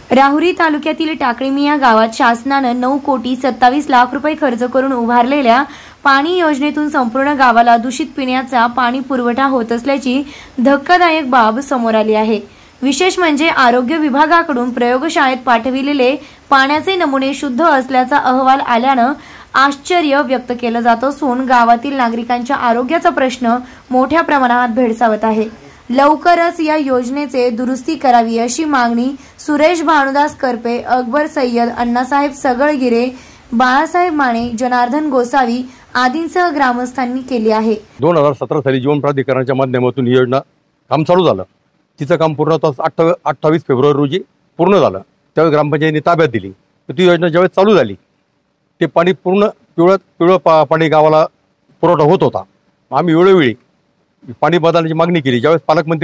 राहुरी तालुक्यातील टाकळी या गावात शासनानं 9,27,00,000 रुपये खर्च करून उभारलेल्या पाणी योजनेतून संपूर्ण गावाला दूषित पिण्याचा पाणी पुरवठा होत असल्याची धक्कादायक बाब समोर आली आहे। विशेष म्हणजे आरोग्य विभागाकडून प्रयोगशाळेत पाठविलेले पाण्याचे नमुने शुद्ध असल्याचा अहवाल आल्यानं आश्चर्य व्यक्त केलं जात असून गावातील नागरिकांच्या आरोग्याचा प्रश्न मोठ्या प्रमाणात भेडसावत आहे। लवकरच या योजनेचे दुरुस्ती करावी अशी मागणी सुरेश भानुदास करपे, अकबर सय्यद, अण्णासाहेब सगळगिरे, बाळासाहेब माने, जनार्दन गोसावी आदींसह ग्रामस्थांनी केली आहे। 2017 साली जीवन प्राधिकरणाच्या माध्यमातून ही योजना काम चालू झालं। तिचं काम पूर्ण 28 फेब्रुवारी रोजी पूर्ण झालं। त्यावेळी ग्रामपंचायतीने ताब्यात दिली। ती योजना ज्यावेळेस चालू झाली ते पाणी पूर्ण पिवळं पाणी गावाला पुरवठा होत होता। आम्ही वेळोवेळी पाणी बदलण्याची मागणी केली। ज्यावेळेस पालकमंत्री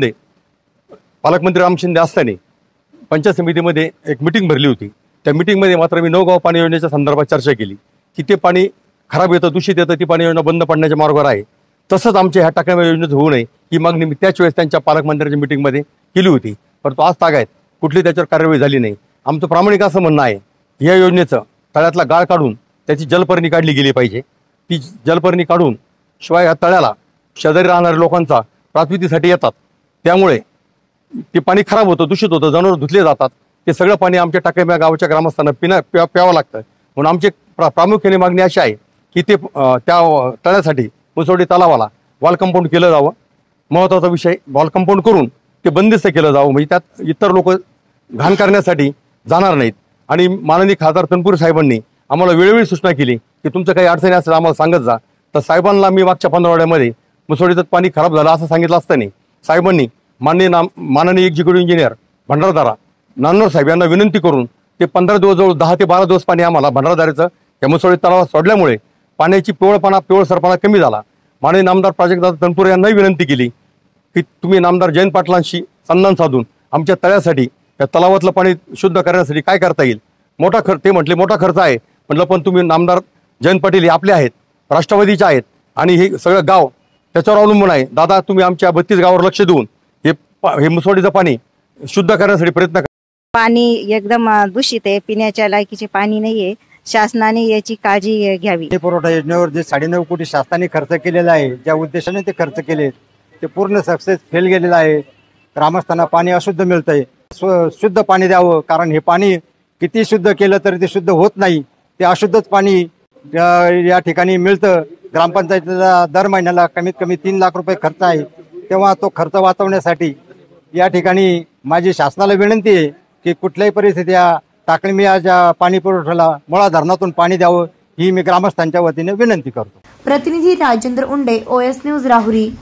राम शिंदे असताना पंचायत समितीमध्ये एक मीटिंग भरली होती। त्या मीटिंगमध्ये मात्र मी नवगाव पाणी योजनेच्या संदर्भात चर्चा केली की ते पाणी खराब येतं, दूषित येतं, ती पाणी योजना बंद पडण्याच्या मार्गावर आहे। तसंच आमच्या ह्या टाकळी योजनेचं होऊ नये ही मागणी मी त्याच वेळेस त्यांच्या पालकमंत्र्यांच्या मीटिंगमध्ये केली होती, परंतु आज तागायत कुठली त्याच्यावर कार्यवाही झाली नाही। आमचं प्रामाणिक असं म्हणणं आहे की या योजनेचं तळ्यातला गाळ काढून त्याची जलपर्णी काढली गेली पाहिजे। ती जलपर्णी काढून शिवाय या तळ्याला शेजारी राहणाऱ्या लोकांचा प्रातिनिध्यसाठी येतात, त्यामुळे ते पाणी खराब होतं, दूषित होतं, जनावर धुतले जातात। ते सगळं पाणी आमच्या टाकळी गावच्या ग्रामस्थांना प्यावं लागतं। म्हणून आमची प्रामुख्याने मागणी अशी आहे की ते त्या तळ्यासाठी मुसोडी तलावाला वॉल कंपाऊंड केलं जावं। महत्त्वाचा विषय, वॉल कंपाऊंड करून ते बंदिस्त केलं जावं, म्हणजे त्यात इतर लोक घाण करण्यासाठी जाणार नाहीत। आणि माननीय खासदार तनपुरे साहेबांनी आम्हाला वेळोवेळी सूचना केली की तुमचं काही अडचणी असेल आम्हाला सांगत जा। तर साहेबांना मी मागच्या 15 आठवड्यामध्ये मुसोडीचं पाणी खराब झालं असं सांगितलं असताना साहेबांनी माननीय एक्झिक्युटिव्ह इंजिनियर भंडारदारा नानोर साहेब यांना विनंती करून ते 15 दिवस जवळ 10 ते 12 दिवस पाणी आम्हाला भंडारदाऱ्याचं या मुसोडी तलावात सोडल्यामुळे पाण्याची पिवळसरपणा कमी झाला। माननीय नामदार प्राजक्तदादा तनपुरे यांनाही विनंती केली की तुम्ही नामदार जयंत पाटलांशी संधान साधून आमच्या तळ्यासाठी या तलावातलं पाणी शुद्ध करण्यासाठी काय करता येईल। ते म्हटले मोठा खर्च आहे। म्हटलं पण तुम्ही नामदार जयंत पाटील हे आपले आहेत, राष्ट्रवादीचे आहेत आणि हे सगळं गाव त्याच्यावर अवलंबून आहे। दादा तुम्ही आमच्या 32 गावावर लक्ष देऊन हे मुसोडीचं पाणी शुद्ध करण्यासाठी प्रयत्न करा। पाणी एकदम दूषित आहे, पिण्याच्या लायकीचे पाणी नाहीये। शासनाने याची काळजी घ्यावी। पुरवठा योजनेवर जे 9.5 कोटी शासनाने खर्च केलेला आहे, ज्या उद्देशाने ते खर्च केले ते पूर्ण सक्सेस फेल गेलेला आहे। ग्रामस्थांना पाणी अशुद्ध मिळतंय। शुद्ध पाणी द्यावं, कारण हे पाणी किती शुद्ध केलं तरी ते शुद्ध होत नाही। ते अशुद्धच पाणी या ठिकाणी मिळतं। ग्रामपंचायतीला दर महिन्याला कमीत कमी 3 लाख रुपये खर्च आहे। तेव्हा तो खर्च वाचवण्यासाठी या ठिकाणी माझी शासनाला विनंती आहे की कुठल्याही परिस्थिती या टाकळीच्या पाणी पुरवठ्याला मुळा धरणातून पाणी द्यावं ही मी ग्रामस्थांच्या वतीने विनंती करतो। प्रतिनिधी राजेंद्र उंडे, OS न्यूज, राहुरी।